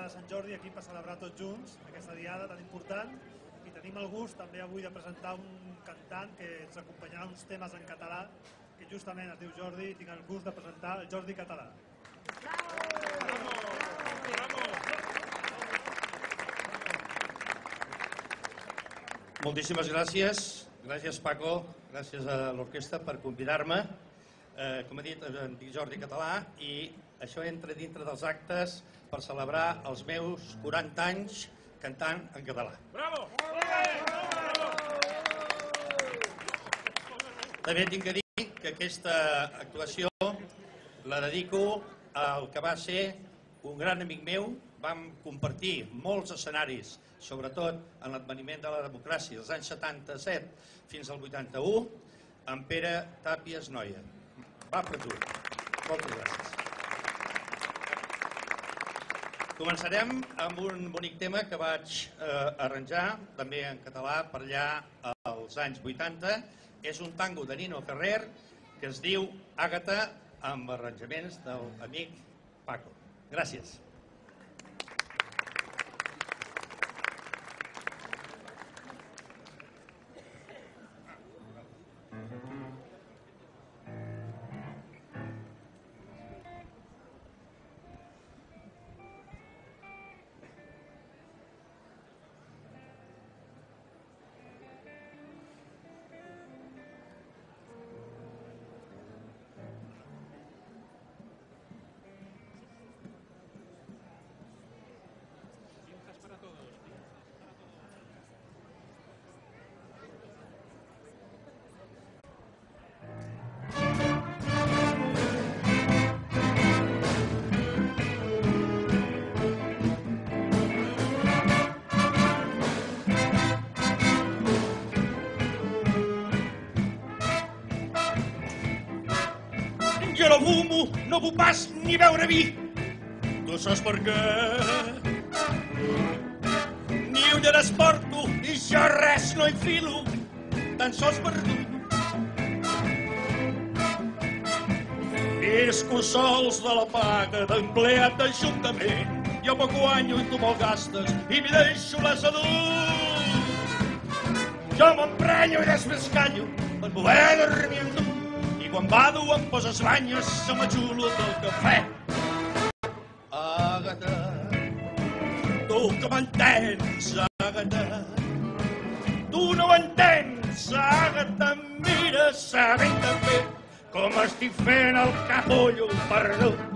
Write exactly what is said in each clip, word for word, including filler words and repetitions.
de Sant Jordi aquí per celebrar tots junts aquesta diada tan important, i tenim el gust també avui de presentar un cantant que ens acompanyarà uns temes en català, que justament es diu Jordi, i tinc el gust de presentar el Jordi Català. Moltíssimes gràcies, gràcies Paco, gràcies a l'orquestra per convidar-me. Com he dit, em dic Jordi Català i això entra dintre dels actes per celebrar els meus quaranta anys cantant en català. Bravo! També tinc que dir que aquesta actuació la dedico al que va ser un gran amic meu. Vam compartir molts escenaris, sobretot en l'adveniment de la democràcia, dels anys setanta-set fins al vuitanta-u, amb Pere Tàpies Noia. Va per tu. Moltes gràcies. Començarem amb un bonic tema que vaig arranjar, també en català, per allà als anys vuitanta. És un tango de Nino Ferrer que es diu Àgata, amb arranjaments de l'amic Paco. Gràcies. Jo no fumo, no puc pas ni beure vi. Tu saps per què? Ni ulleres porto i jo res no hi filo, tan sols per tu. Visco sols de la paga d'empleat d'ajuntament. Jo poc guanyo i tu molt gastes i m'hi deixo la salut. Jo m'emprenyo i després callo per poder dormir amb tu. I quan bado em poses banyes, se m'ajulo del cafè. Àgata, tu que m'entens, Àgata. Tu no ho entens, Àgata, mira, sabent també com estic fent el capullo perdut.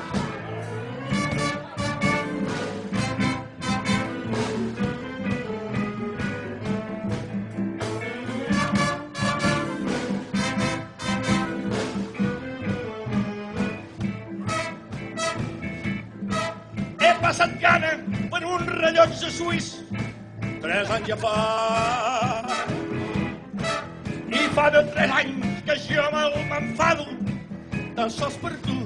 Passat gana per un rellotge suís, tres anys ja fa. I fa de tres anys que jo m'enfado, tan sols per tu.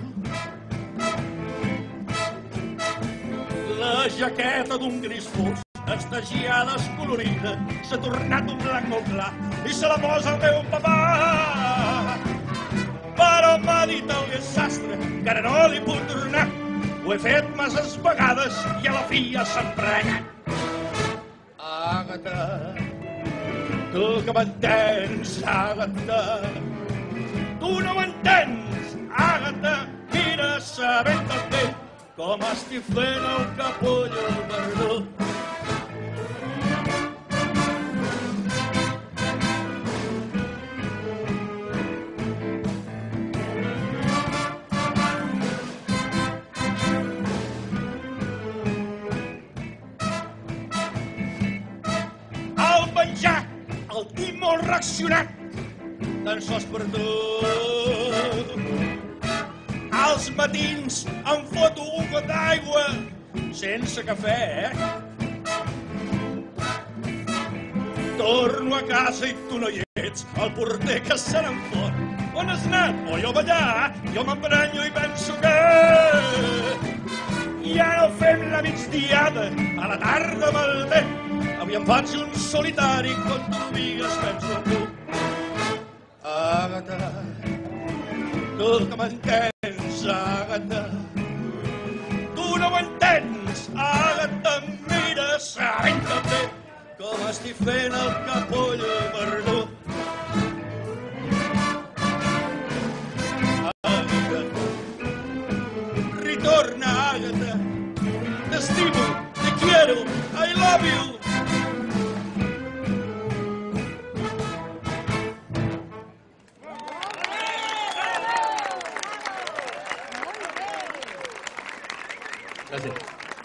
La jaqueta d'un gris fos, estagiada, escolorida, s'ha tornat un blanc molt clar i se la posa el meu papà. Però m'ha dit el sastre que ara no li puc tornar. Ho he fet masses vegades i a la fi ja s'ha emprenyat. Àgata, tu que m'entens, Àgata. Tu no m'entens, Àgata. Mira, sabent també com estic fent el capullo perdut. El tinc molt reaccionat, tan sols per tu. Als matins em foto un got d'aigua sense cafè. Torno a casa i tu no hi ets, el porter que se n'en fot. On has anat? O jo a ballar? Jo m'emprenyo i penso que ja no fem la migdiada, a la tarda amb el té. Avui em faig un solitari con tu vigues, penso en tu. Àgata, tu que m'entens, Àgata. Tu no m'entens, Àgata. m'estic fent el capoll perdut. Àgata, ritorna, Àgata, t'estimo, te quiero, I love you. Gràcies.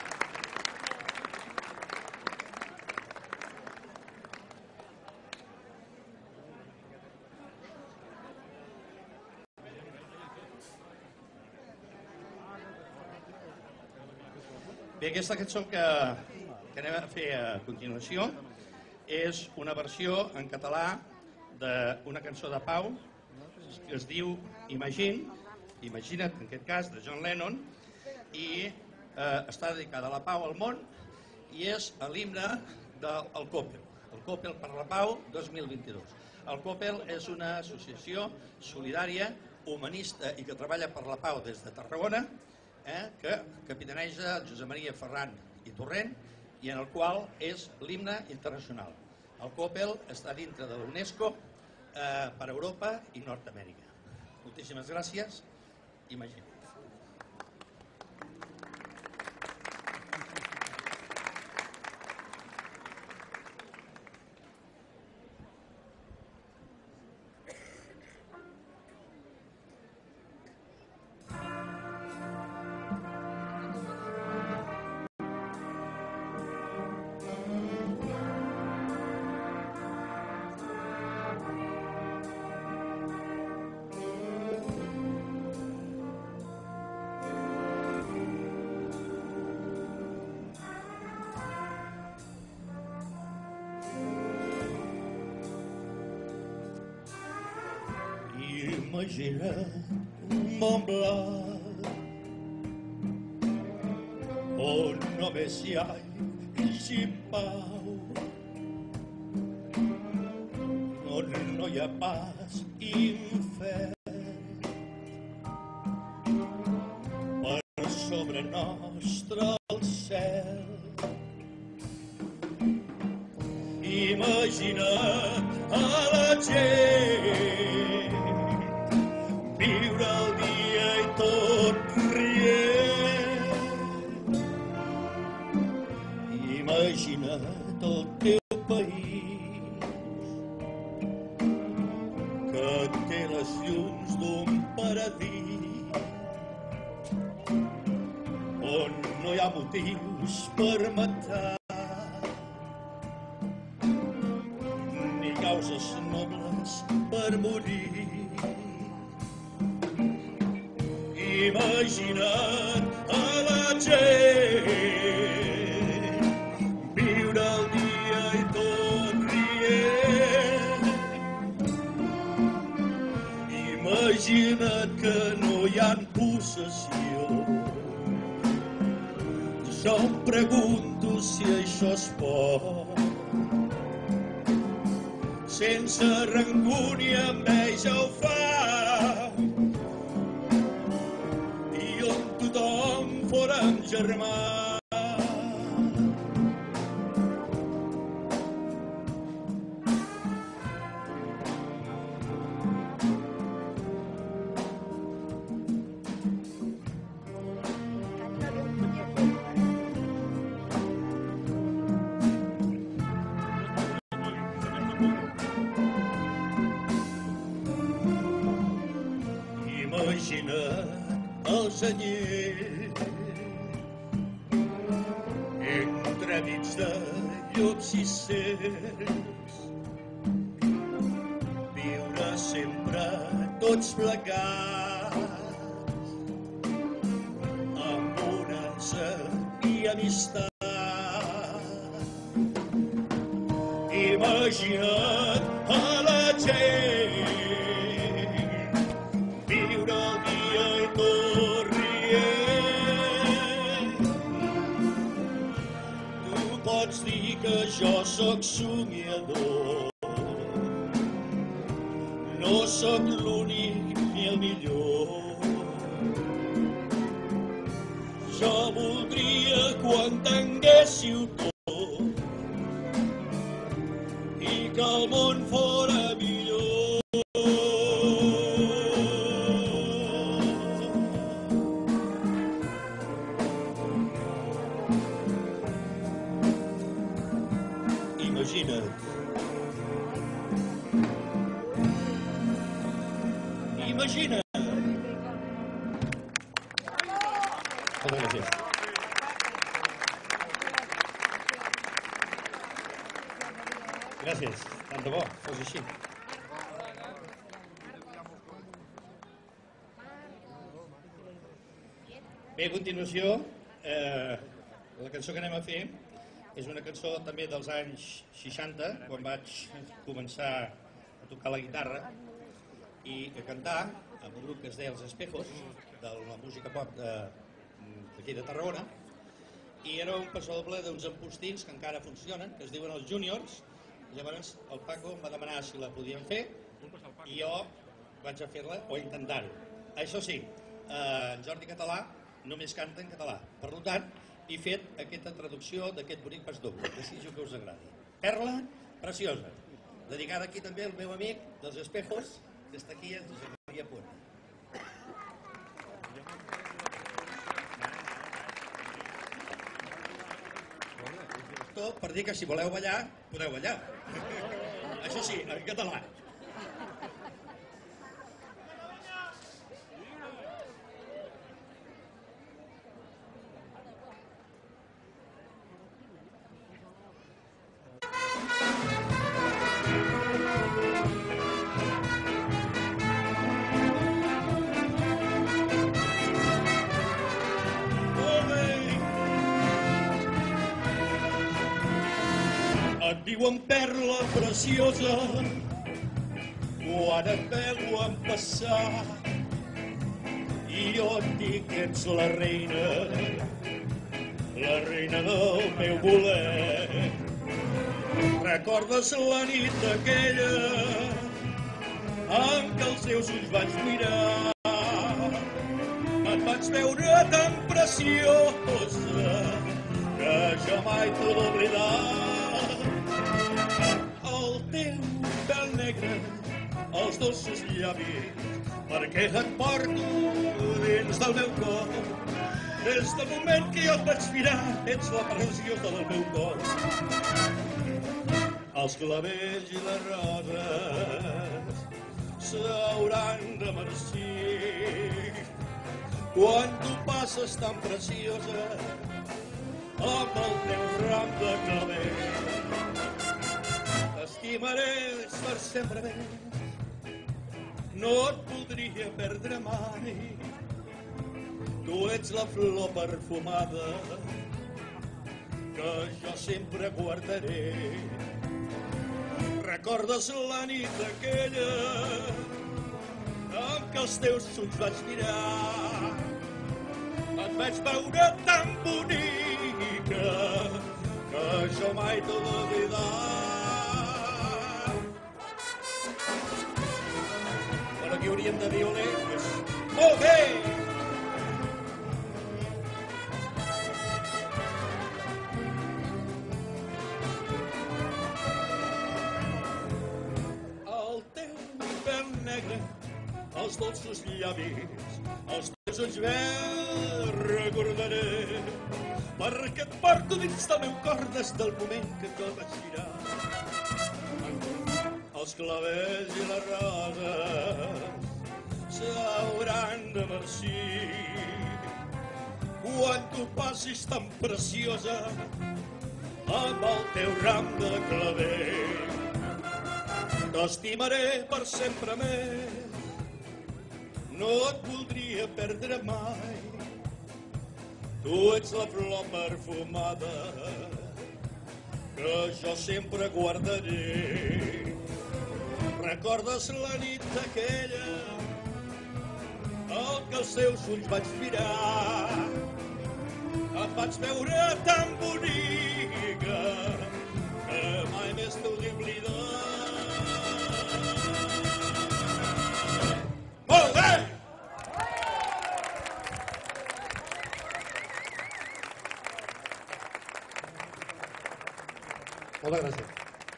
Bé, aquesta cançó que, que anem a fer a continuació és una versió en català d'una cançó de Pau que es diu Imagine, Imagina't, en aquest cas, de John Lennon, i eh, està dedicada a la pau al món i és l'himne del Coppel, el Coppel per la Pau dos mil vint-i-dos. El Coppel és una associació solidària, humanista i que treballa per la pau des de Tarragona, eh, que capitaneja Josep Maria Ferran i Torrent i en el qual és l'himne internacional. El Coppel està dintre de l'UNESCO eh, per Europa i Nord-Amèrica. Moltíssimes gràcies. Imagina't. Imagina't un món blanc on només hi hagi pau, on no hi ha pas infern per sobre nostre el cel. Imagina't a la gent viure el dia i tot rient. Imagina't el teu país que té les llums d'un paradís on no hi ha motius per matar ni causes nobles per morir. Imagina't a la gent viure el dia i tot rient. Imagina't que no hi ha possessions. Jo em pregunto si això es pot. Sense rancor ni enveja ho fa. Tothom fórem germà. Imagina't els anyells entremig de llops i cercs, viure sempre tots plegats amb bonança i amistat. Imagina't a la gent viure el dia i tot rient. Tu pots dir que jo sóc somiador, no sóc l'únic ni el millor. Jo voldria que ho entenguéssiu tot, Imagina. Moltes gràcies. Gràcies, tant de bo, fos així. Bé, a continuació, eh, la cançó que anem a fer és una cançó també dels anys seixanta, quan vaig començar a tocar la guitarra i a cantar amb un grup que es deia Els Espejos, de la música pop d'aquí de Tarragona, i era un passadoble d'uns empostins que encara funcionen, que es diuen els Júniors. Llavors el Paco em va demanar si la podíem fer i jo vaig a fer-la o intentar-ho. Això sí, en Jordi Català només canta en català. Per tant, he fet aquesta traducció d'aquest bonic pasdoble, que desitjo que us agradi. Perla preciosa, dedicada aquí també al meu amic dels Espejos, que està aquí, en Josep Maria Punt. Tot per dir que si voleu ballar, podeu ballar. Això sí, en català. Et diuen perla preciosa quan et veuen passar i jo et dic que ets la reina, la reina del meu voler. Recordes la nit aquella en què els teus ulls vaig mirar? Et vaig veure tan preciosa que jo mai t'ho d'oblidar. El teu pèl negre, els dolços llavis, perquè et porto dins del meu cor. Des del moment que jo et vaig mirar, ets la preciosa del meu cor. Els clavells i les roses s'hauran de marcir quan tu passes tan preciosa amb el teu ram de clavell. T'estimaré per sempre més, no et voldria perdre mai. Tu ets la flor perfumada que jo sempre guardaré. Recordes la nit aquella en què els teus ulls vaig mirar? Et vaig veure tan bonica que jo mai t'ho d'oblidar. Però aquí hauríem de dir olé, pues, molt bé! El teu pèl negre, els dolços llavis, els teus ulls verds recordaré, perquè et porto dins del meu cor des del moment que et vaig mirar. Els clavells i les roses s'hauran de marcir quan tu passis tan preciosa amb el teu ram de clavell. T'estimaré per sempre més, no et voldria perdre mai. Tu ets la flor perfumada que jo sempre guardaré. Recordes la nit aquella en què els teus ulls vaig mirar? Et vaig veure tan bonica que mai més t'ho d'oblidar. Molt bé! Moltes gràcies.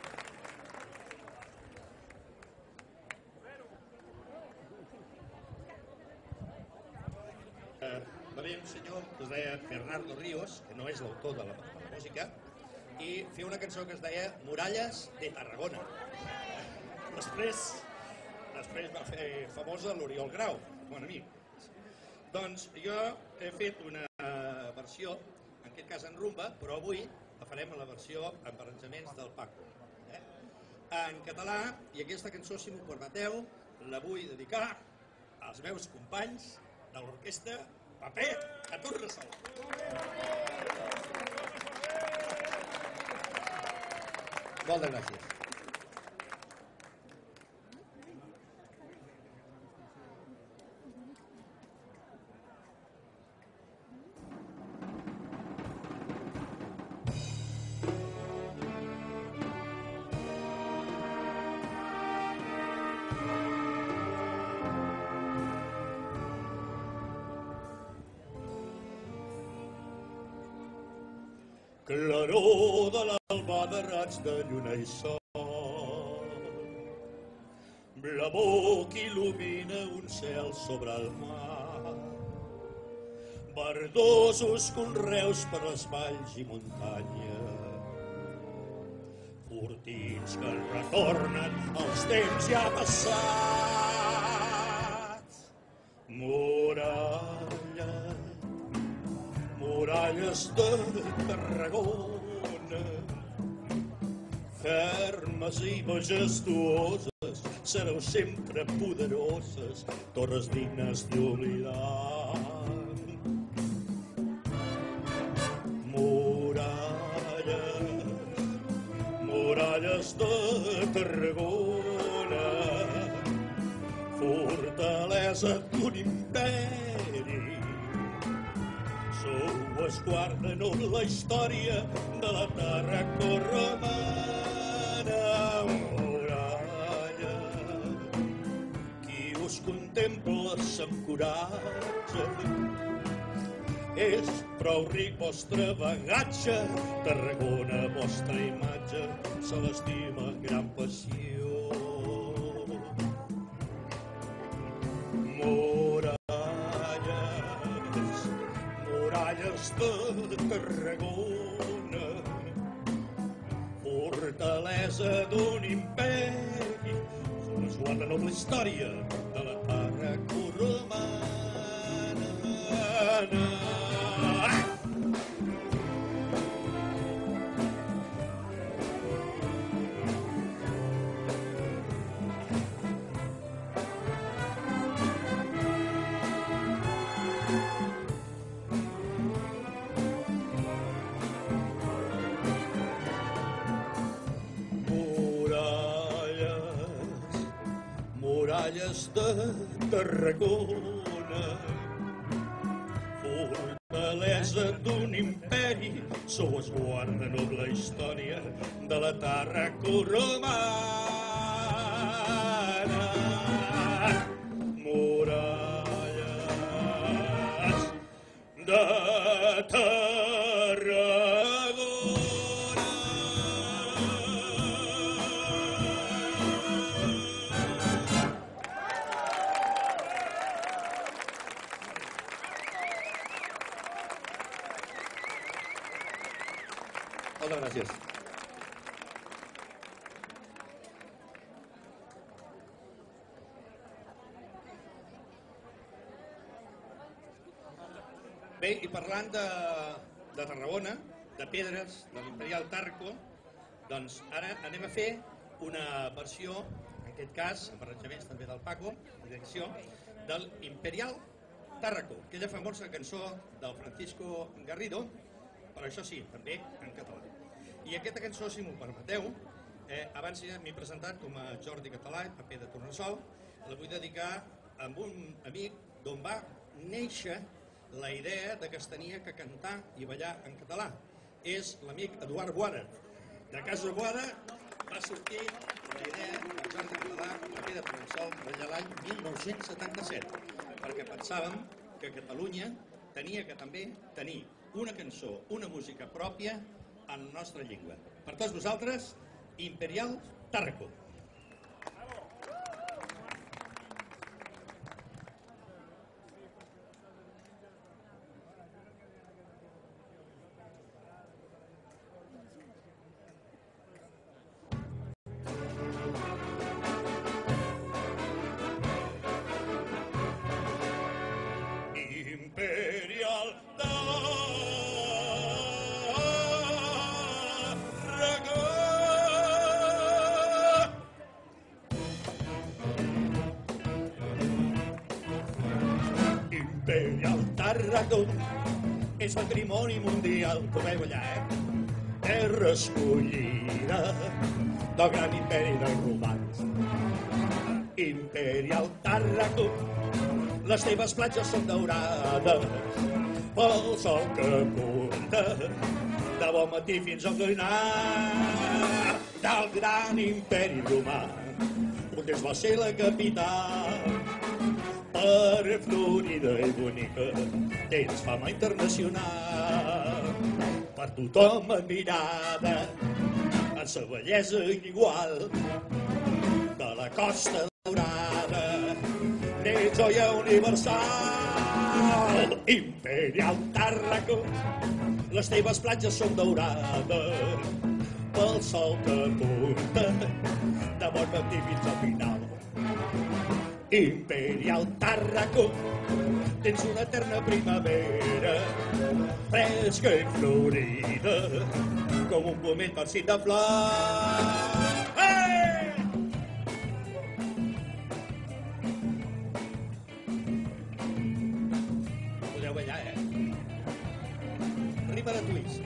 Va haver un senyor que es deia Bernardo Ríos, que no és l'autor de la música, i feia una cançó que es deia Muralles de Tarragona. Després, després després va fer famosa l'Oriol Grau, bon amic. Doncs jo he fet una versió, en aquest cas en rumba, però avui la farem a la versió amb arranjaments del Paco. Eh? En català, i aquesta cançó, si m'ho permeteu, la vull dedicar als meus companys de l'orquestra Paper a Tornassol. Moltes gràcies. Claror de l'alba de raig de lluna i sol, blavor que il·lumina un cel sobre el mar, verdosos conreus per les valls i muntanyes, cortins que retornen els temps ja passats, muralles, muralles de Tarragona, fermes i majestuoses, sereu sempre poderoses, torres dignes d'oblidar. Muralles, muralles de Tarragona, fortalesa d'un imperi, sou esguarda no la història de la terra corromana. Muralla, qui us contempla amb coratge, és prou ric vostre bagatge, Tarragona, vostra imatge, se l'estima amb gran passió. Muralles de Tarragona, fortalesa d'un imperi, us guarda noble història de la terra corromana. Muralles de Tarragona, fortalesa d'un imperi, sou esguard de noble història de la terra corromana. Muralles de Tarragona. Moltes gràcies. Bé, i parlant de, de Tarragona, de Pedres, de l'Imperial Tarco, doncs ara anem a fer una versió, en aquest cas, amb arranjaments també del Paco, direcció, del Imperial Tarraco, aquella famosa cançó del Francisco Garrido, però això sí, també en català. I aquesta cançó, si m'ho permeteu, eh, abans m'he presentat com a Jordi Català, paper de Tornassol, la vull dedicar a un amic d'on va néixer la idea de que es tenia que cantar i ballar en català. És l'amic Eduard Boada. De casa Boada va sortir la idea del Jordi Català, paper de Tornassol, d'allà l'any mil nou-cents setanta-set, perquè pensàvem que Catalunya tenia que també tenir una cançó, una música pròpia en la nostra llengua. Per tots vosaltres, Imperial Tarraco. Imperial Tàrraco és patrimoni mundial, com veieu allà, eh? Terra escollida del gran imperi dels romans. Imperial Tàrraco, les teves platges són daurades pel sol que apunta de bon matí fins al cuinar del gran imperi romà. Montes va ser la capital per florida i bonica, tens fama internacional. Per tothom admirada, en sa bellesa inigual, de la Costa Daurada, n'ets joia universal. Imperial Tàrraco, les teves platges són daurades pel sol que apunta de bon matí fins al final. Imperial Tàrraco, tens una eterna primavera, fresca i florida, com un pomet farcit de flors. Hey! Podeu ballar, eh? Arriba de twist.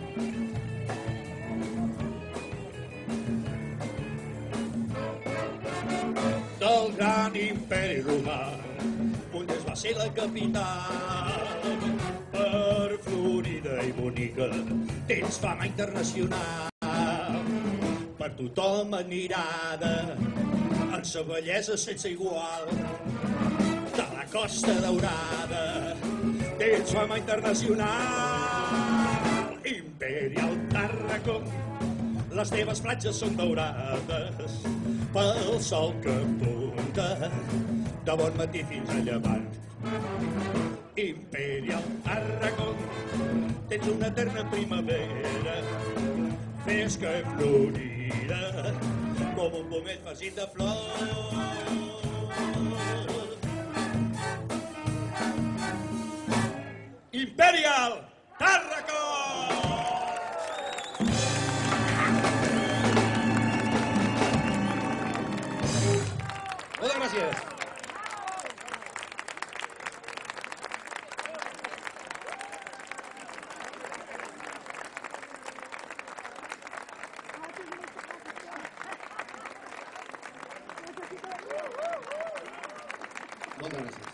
Del gran imperi romà, Montes va ser la capital. Per florida i bonica, tens fama internacional. Per tothom admirada, en sa bellesa sense igual. De la Costa Daurada, tens fama internacional. Imperial Tàrraco, les teves platges són daurades pel sol que apunta de bon matí fins a llevant. Imperial Tàrraco, tens una eterna primavera, fresca i florida, com un pomet farcit de flors. Imperial Tàrraco! Moltes gràcies. Moltes gràcies.